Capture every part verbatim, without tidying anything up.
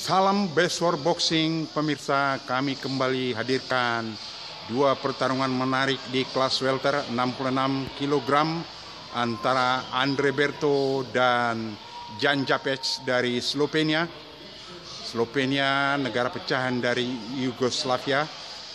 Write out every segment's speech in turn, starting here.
Salam Basewar Boxing, pemirsa. Kami kembali hadirkan dua pertarungan menarik di kelas welter enam puluh enam kilogram antara Andre Berto dan Jan Japec dari Slovenia. Slovenia negara pecahan dari Yugoslavia.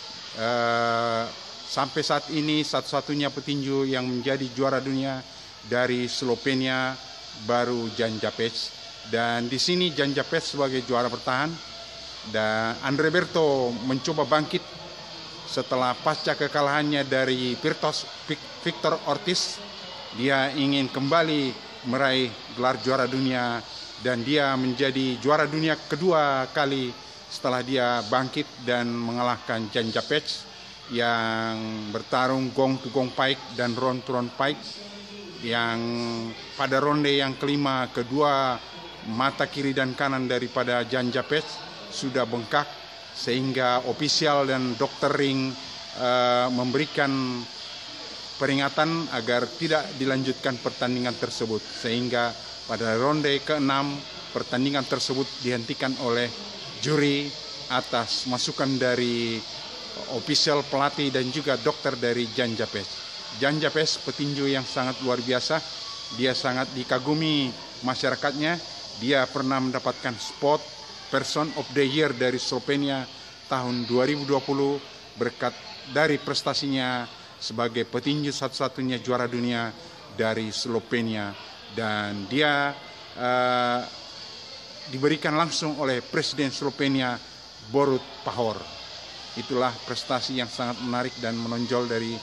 Uh, sampai saat ini satu-satunya petinju yang menjadi juara dunia dari Slovenia baru Jan Japec. Dan di sini Jan Japec sebagai juara bertahan dan Andre Berto mencoba bangkit setelah pasca kekalahannya dari Virtos, Victor Ortiz. Dia ingin kembali meraih gelar juara dunia dan dia menjadi juara dunia kedua kali setelah dia bangkit dan mengalahkan Jan Japec yang bertarung gong to gong pike dan round to round pike, yang pada ronde yang kelima kedua mata kiri dan kanan daripada Jan Japec sudah bengkak sehingga ofisial dan dokter ring uh, memberikan peringatan agar tidak dilanjutkan pertandingan tersebut, sehingga pada ronde keenam pertandingan tersebut dihentikan oleh juri atas masukan dari ofisial pelatih dan juga dokter dari Jan Japec. Jan Japec petinju yang sangat luar biasa, dia sangat dikagumi masyarakatnya. Dia pernah mendapatkan spot Person of the Year dari Slovenia tahun dua ribu dua puluh berkat dari prestasinya sebagai petinju satu-satunya juara dunia dari Slovenia, dan dia uh, diberikan langsung oleh Presiden Slovenia Borut Pahor. Itulah prestasi yang sangat menarik dan menonjol dari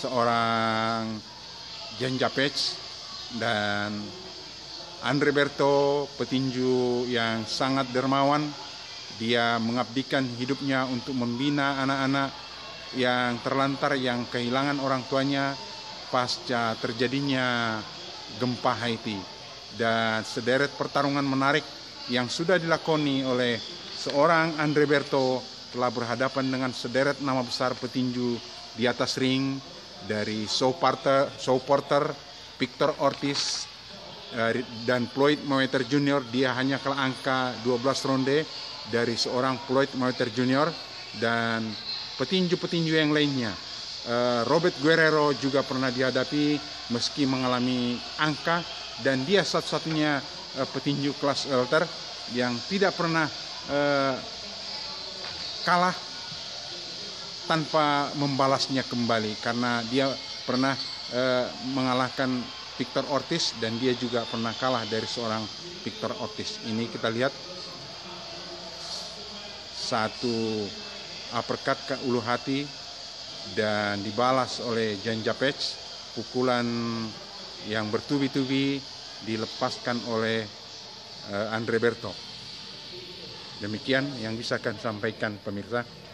seorang Jan Japec. Dan Andre Berto petinju yang sangat dermawan, dia mengabdikan hidupnya untuk membina anak-anak yang terlantar yang kehilangan orang tuanya pasca terjadinya gempa Haiti. Dan sederet pertarungan menarik yang sudah dilakoni oleh seorang Andre Berto telah berhadapan dengan sederet nama besar petinju di atas ring, dari Shaw Porter, Shaw Porter, Victor Ortiz, dan Floyd Mayweather Junior. Dia hanya kalah angka dua belas ronde dari seorang Floyd Mayweather Junior dan petinju-petinju yang lainnya. Robert Guerrero juga pernah dihadapi meski mengalami angka, dan dia satu-satunya petinju kelas welter yang tidak pernah kalah tanpa membalasnya kembali, karena dia pernah mengalahkan Victor Ortiz dan dia juga pernah kalah dari seorang Victor Ortiz. Ini kita lihat satu uppercut ke ulu hati dan dibalas oleh Jan Japec. Pukulan yang bertubi-tubi dilepaskan oleh uh, Andre Berto. Demikian yang bisa kami sampaikan, pemirsa.